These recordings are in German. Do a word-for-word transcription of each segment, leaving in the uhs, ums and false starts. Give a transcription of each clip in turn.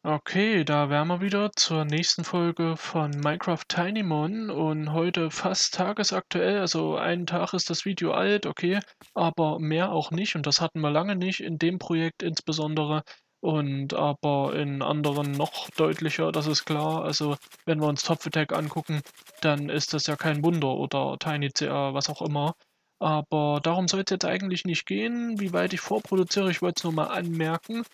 Okay, da wären wir wieder zur nächsten Folge von Minecraft Tinymon und heute fast tagesaktuell. Also ein Tag ist das Video alt, okay, aber mehr auch nicht und das hatten wir lange nicht, in dem Projekt insbesondere und aber in anderen noch deutlicher, das ist klar. Also wenn wir uns Topf Attack angucken, dann ist das ja kein Wunder oder TinyCA, was auch immer. Aber darum soll es jetzt eigentlich nicht gehen, wie weit ich vorproduziere. Ich wollte es nur mal anmerken,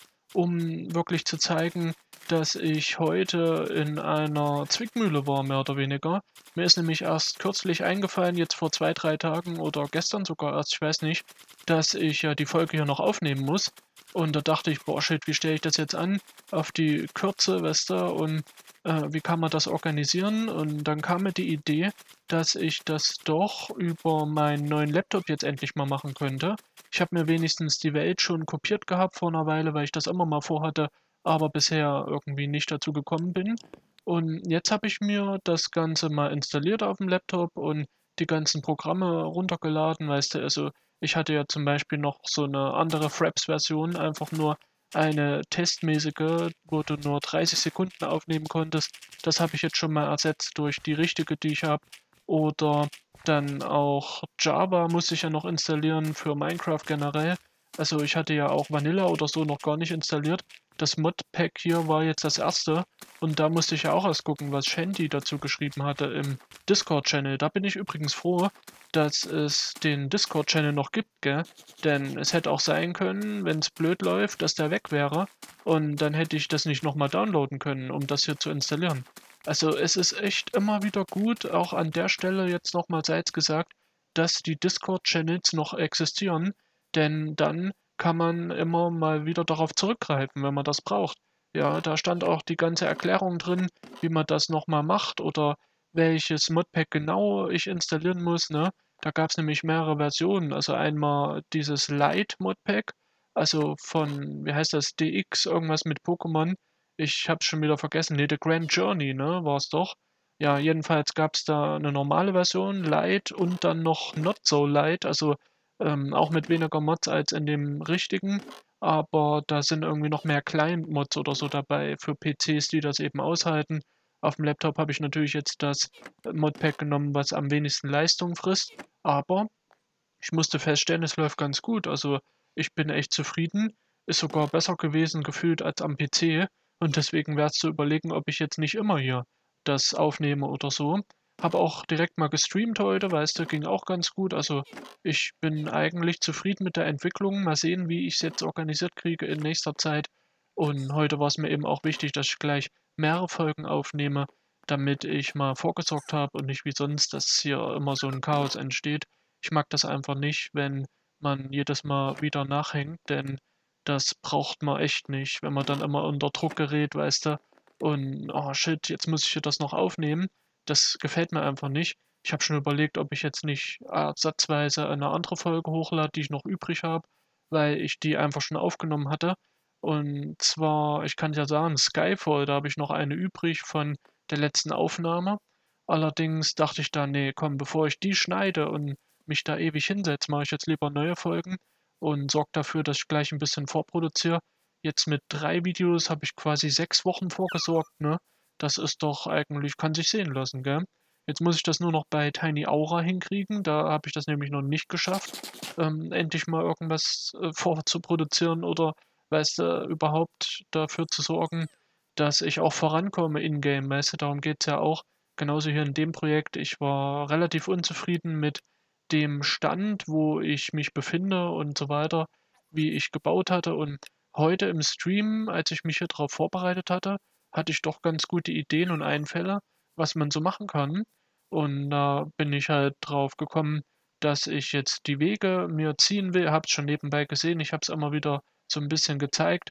um wirklich zu zeigen, dass ich heute in einer Zwickmühle war, mehr oder weniger. Mir ist nämlich erst kürzlich eingefallen, jetzt vor zwei, drei Tagen oder gestern sogar erst, ich weiß nicht, dass ich ja die Folge hier noch aufnehmen muss. Und da dachte ich, boah, shit, wie stelle ich das jetzt an? Auf die Kürze, weißt du, und äh, wie kann man das organisieren? Und dann kam mir die Idee, dass ich das doch über meinen neuen Laptop jetzt endlich mal machen könnte. Ich habe mir wenigstens die Welt schon kopiert gehabt vor einer Weile, weil ich das immer mal vorhatte, aber bisher irgendwie nicht dazu gekommen bin. Und jetzt habe ich mir das Ganze mal installiert auf dem Laptop und die ganzen Programme runtergeladen, weißt du, also ich hatte ja zum Beispiel noch so eine andere Fraps-Version, einfach nur eine testmäßige, wo du nur dreißig Sekunden aufnehmen konntest. Das habe ich jetzt schon mal ersetzt durch die richtige, die ich habe. Oder dann auch Java musste ich ja noch installieren für Minecraft generell. Also ich hatte ja auch Vanilla oder so noch gar nicht installiert. Das Modpack hier war jetzt das erste und da musste ich ja auch erst gucken, was Shanty dazu geschrieben hatte im Discord-Channel. Da bin ich übrigens froh, dass es den Discord-Channel noch gibt, gell? Denn es hätte auch sein können, wenn es blöd läuft, dass der weg wäre und dann hätte ich das nicht nochmal downloaden können, um das hier zu installieren. Also es ist echt immer wieder gut, auch an der Stelle jetzt nochmal seits gesagt, dass die Discord-Channels noch existieren, denn dann kann man immer mal wieder darauf zurückgreifen, wenn man das braucht. Ja, da stand auch die ganze Erklärung drin, wie man das nochmal macht oder welches Modpack genau ich installieren muss, ne? Da gab es nämlich mehrere Versionen. Also einmal dieses Lite Modpack, also von, wie heißt das, D X, irgendwas mit Pokémon. Ich hab's schon wieder vergessen. Nee, The Grand Journey, ne, war's doch. Ja, jedenfalls gab es da eine normale Version, Lite und dann noch Not So Lite, also ähm, auch mit weniger Mods als in dem richtigen, aber da sind irgendwie noch mehr Client-Mods oder so dabei für P Cs, die das eben aushalten. Auf dem Laptop habe ich natürlich jetzt das Modpack genommen, was am wenigsten Leistung frisst, aber ich musste feststellen, es läuft ganz gut. Also ich bin echt zufrieden. Ist sogar besser gewesen gefühlt als am P C. Und deswegen werde ich zu überlegen, ob ich jetzt nicht immer hier das aufnehme oder so. Habe auch direkt mal gestreamt heute, weißt du, ging auch ganz gut. Also ich bin eigentlich zufrieden mit der Entwicklung. Mal sehen, wie ich es jetzt organisiert kriege in nächster Zeit. Und heute war es mir eben auch wichtig, dass ich gleich mehrere Folgen aufnehme, damit ich mal vorgesorgt habe und nicht wie sonst, dass hier immer so ein Chaos entsteht. Ich mag das einfach nicht, wenn man jedes Mal wieder nachhängt, denn das braucht man echt nicht, wenn man dann immer unter Druck gerät, weißt du, und oh shit, jetzt muss ich hier das noch aufnehmen. Das gefällt mir einfach nicht. Ich habe schon überlegt, ob ich jetzt nicht absatzweise eine andere Folge hochlade, die ich noch übrig habe, weil ich die einfach schon aufgenommen hatte. Und zwar, ich kann ja sagen, Skyfall, da habe ich noch eine übrig von der letzten Aufnahme. Allerdings dachte ich dann, nee, komm, bevor ich die schneide und mich da ewig hinsetze, mache ich jetzt lieber neue Folgen und sorge dafür, dass ich gleich ein bisschen vorproduziere. Jetzt mit drei Videos habe ich quasi sechs Wochen vorgesorgt, ne? Das ist doch eigentlich, kann sich sehen lassen, gell? Jetzt muss ich das nur noch bei Tiny Aura hinkriegen. Da habe ich das nämlich noch nicht geschafft, ähm, endlich mal irgendwas äh, vorzuproduzieren oder, weißt du, überhaupt dafür zu sorgen, dass ich auch vorankomme in-game, weißt du, darum geht es ja auch. Genauso hier in dem Projekt. Ich war relativ unzufrieden mit dem Stand, wo ich mich befinde und so weiter, wie ich gebaut hatte. Und heute im Stream, als ich mich hier drauf vorbereitet hatte, hatte ich doch ganz gute Ideen und Einfälle, was man so machen kann. Und da bin ich halt drauf gekommen, dass ich jetzt die Wege mir ziehen will. Hab's schon nebenbei gesehen, ich habe es immer wieder so ein bisschen gezeigt,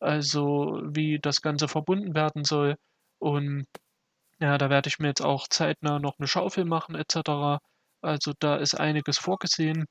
also wie das Ganze verbunden werden soll. Und ja, da werde ich mir jetzt auch zeitnah noch eine Schaufel machen et cetera. Also da ist einiges vorgesehen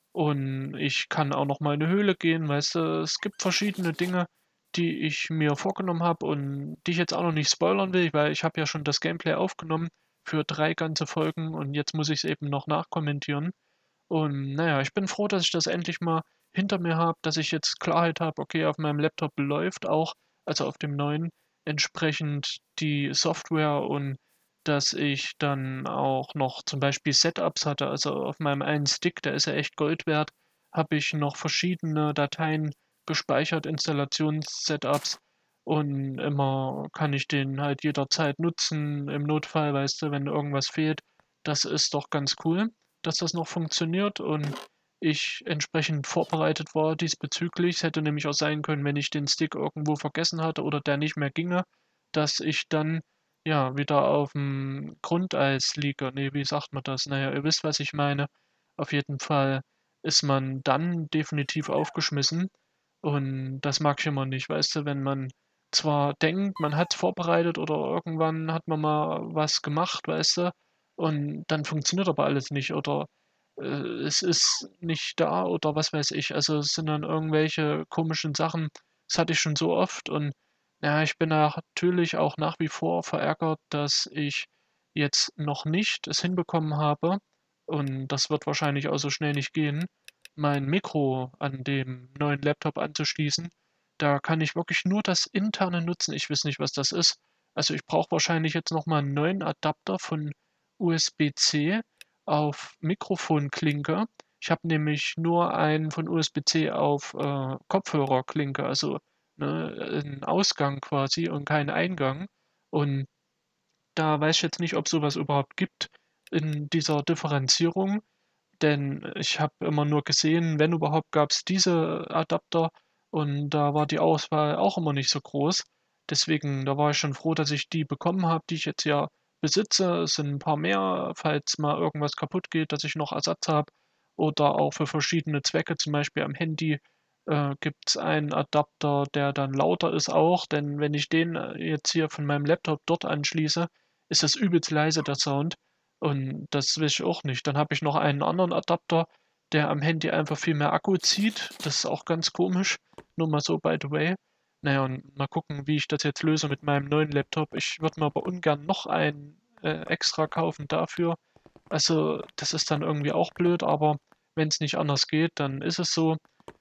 und ich kann auch noch mal in 'ne Höhle gehen, weißt du? Es gibt verschiedene Dinge, die ich mir vorgenommen habe und die ich jetzt auch noch nicht spoilern will, weil ich habe ja schon das Gameplay aufgenommen für drei ganze Folgen und jetzt muss ich es eben noch nachkommentieren. Und naja, ich bin froh, dass ich das endlich mal hinter mir habe, dass ich jetzt Klarheit habe, okay, auf meinem Laptop läuft auch, also auf dem neuen, entsprechend die Software und dass ich dann auch noch zum Beispiel Setups hatte. Also auf meinem einen Stick, der ist ja echt Gold wert, habe ich noch verschiedene Dateien gespeichert, Installations-Setups. Und immer kann ich den halt jederzeit nutzen, im Notfall, weißt du, wenn irgendwas fehlt. Das ist doch ganz cool, dass das noch funktioniert und ich entsprechend vorbereitet war diesbezüglich. Es hätte nämlich auch sein können, wenn ich den Stick irgendwo vergessen hatte oder der nicht mehr ginge, dass ich dann ja wieder auf dem Grundeis liege. Nee, wie sagt man das? Naja, ihr wisst, was ich meine. Auf jeden Fall ist man dann definitiv aufgeschmissen und das mag ich immer nicht, weißt du, wenn man zwar denkt, man hat vorbereitet oder irgendwann hat man mal was gemacht, weißt du, und dann funktioniert aber alles nicht oder äh, es ist nicht da oder was weiß ich. Also es sind dann irgendwelche komischen Sachen. Das hatte ich schon so oft und ja, ich bin natürlich auch nach wie vor verärgert, dass ich jetzt noch nicht es hinbekommen habe und das wird wahrscheinlich auch so schnell nicht gehen, mein Mikro an dem neuen Laptop anzuschließen. Da kann ich wirklich nur das interne nutzen. Ich weiß nicht, was das ist. Also ich brauche wahrscheinlich jetzt nochmal einen neuen Adapter von U S B-C auf Mikrofonklinke. Ich habe nämlich nur einen von U S B-C auf äh, Kopfhörerklinke, also ne, einen Ausgang quasi und keinen Eingang. Und da weiß ich jetzt nicht, ob sowas überhaupt gibt in dieser Differenzierung. Denn ich habe immer nur gesehen, wenn überhaupt, gab es diese Adapter und da war die Auswahl auch immer nicht so groß. Deswegen, da war ich schon froh, dass ich die bekommen habe, die ich jetzt ja besitze. Es sind ein paar mehr, falls mal irgendwas kaputt geht, dass ich noch Ersatz habe. Oder auch für verschiedene Zwecke, zum Beispiel am Handy äh, gibt es einen Adapter, der dann lauter ist auch. Denn wenn ich den äh, jetzt hier von meinem Laptop dort anschließe, ist das übelst leise, der Sound. Und das will ich auch nicht. Dann habe ich noch einen anderen Adapter, der am Handy einfach viel mehr Akku zieht. Das ist auch ganz komisch. Nur mal so, by the way. Naja, und mal gucken, wie ich das jetzt löse mit meinem neuen Laptop. Ich würde mir aber ungern noch einen äh, extra kaufen dafür. Also, das ist dann irgendwie auch blöd, aber wenn es nicht anders geht, dann ist es so.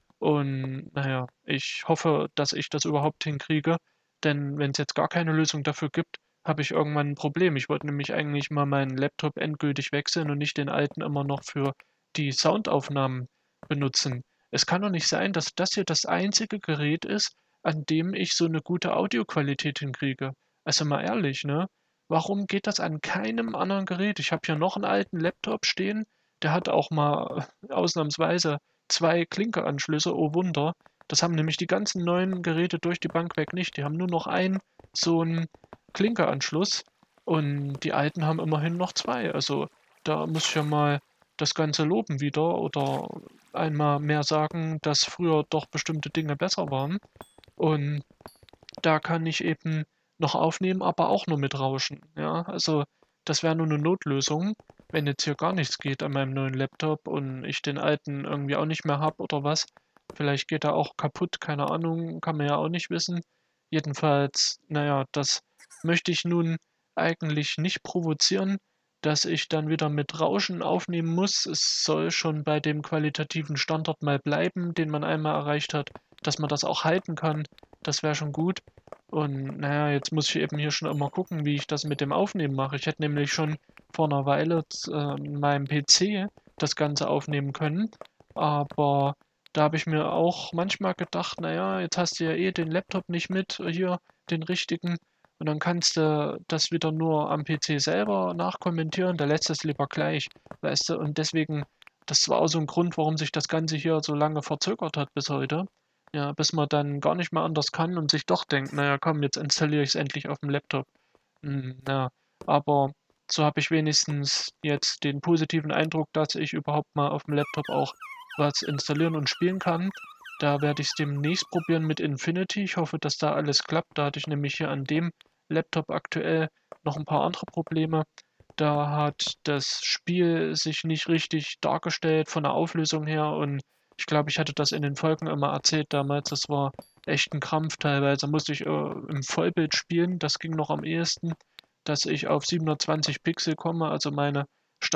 Und naja, ich hoffe, dass ich das überhaupt hinkriege, denn wenn es jetzt gar keine Lösung dafür gibt, habe ich irgendwann ein Problem. Ich wollte nämlich eigentlich mal meinen Laptop endgültig wechseln und nicht den alten immer noch für die Soundaufnahmen benutzen. Es kann doch nicht sein, dass das hier das einzige Gerät ist, an dem ich so eine gute Audioqualität hinkriege. Also mal ehrlich, ne? Warum geht das an keinem anderen Gerät? Ich habe hier noch einen alten Laptop stehen, der hat auch mal äh, ausnahmsweise zwei Klinkeanschlüsse, oh Wunder. Das haben nämlich die ganzen neuen Geräte durch die Bank weg nicht. Die haben nur noch einen so einen Klinkeanschluss und die alten haben immerhin noch zwei. Also da muss ich ja mal das Ganze loben wieder oder einmal mehr sagen, dass früher doch bestimmte Dinge besser waren. Und da kann ich eben noch aufnehmen, aber auch nur mit Rauschen. Ja, also das wäre nur eine Notlösung, wenn jetzt hier gar nichts geht an meinem neuen Laptop und ich den alten irgendwie auch nicht mehr habe oder was. Vielleicht geht er auch kaputt, keine Ahnung, kann man ja auch nicht wissen. Jedenfalls, naja, das möchte ich nun eigentlich nicht provozieren, dass ich dann wieder mit Rauschen aufnehmen muss. Es soll schon bei dem qualitativen Standard mal bleiben, den man einmal erreicht hat, dass man das auch halten kann. Das wäre schon gut. Und naja, jetzt muss ich eben hier schon immer gucken, wie ich das mit dem Aufnehmen mache. Ich hätte nämlich schon vor einer Weile äh, in meinem P C das Ganze aufnehmen können, aber da habe ich mir auch manchmal gedacht, naja, jetzt hast du ja eh den Laptop nicht mit, äh, hier den richtigen, und dann kannst du das wieder nur am P C selber nachkommentieren, da lässt es lieber gleich, weißt du, und deswegen, das war auch so ein Grund, warum sich das Ganze hier so lange verzögert hat bis heute. Ja, bis man dann gar nicht mehr anders kann und sich doch denkt, naja, komm, jetzt installiere ich es endlich auf dem Laptop. Hm, ja, aber so habe ich wenigstens jetzt den positiven Eindruck, dass ich überhaupt mal auf dem Laptop auch was installieren und spielen kann. Da werde ich es demnächst probieren mit Infinity. Ich hoffe, dass da alles klappt. Da hatte ich nämlich hier an dem Laptop aktuell noch ein paar andere Probleme. Da hat das Spiel sich nicht richtig dargestellt von der Auflösung her und ich glaube, ich hatte das in den Folgen immer erzählt damals. Das war echt ein Krampf teilweise. Musste ich äh, im Vollbild spielen. Das ging noch am ehesten, dass ich auf siebenhundertzwanzig Pixel komme, also meine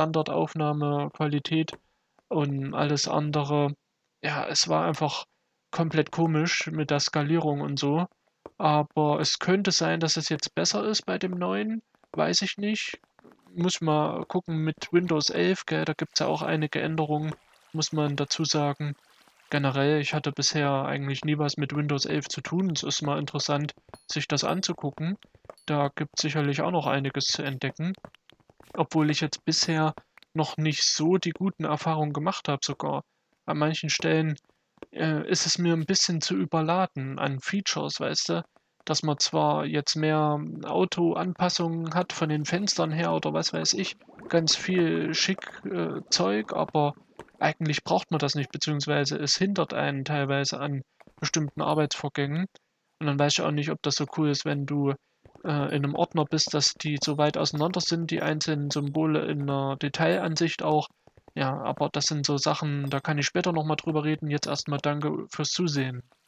Standardaufnahmequalität und alles andere. Ja, es war einfach komplett komisch mit der Skalierung und so. Aber es könnte sein, dass es jetzt besser ist bei dem neuen, weiß ich nicht. Muss mal gucken mit Windows elf, gell, da gibt's ja auch einige Änderungen, muss man dazu sagen. Generell, ich hatte bisher eigentlich nie was mit Windows elf zu tun. Es ist mal interessant, sich das anzugucken. Da gibt's sicherlich auch noch einiges zu entdecken, obwohl ich jetzt bisher noch nicht so die guten Erfahrungen gemacht habe sogar. An manchen Stellen äh, ist es mir ein bisschen zu überladen an Features, weißt du? Dass man zwar jetzt mehr Auto-Anpassungen hat von den Fenstern her oder was weiß ich, ganz viel schick äh, Zeug, aber eigentlich braucht man das nicht, beziehungsweise es hindert einen teilweise an bestimmten Arbeitsvorgängen. Und dann weiß ich auch nicht, ob das so cool ist, wenn du äh, in einem Ordner bist, dass die so weit auseinander sind, die einzelnen Symbole in einer Detailansicht auch. Ja, aber das sind so Sachen, da kann ich später nochmal drüber reden. Jetzt erstmal danke fürs Zusehen.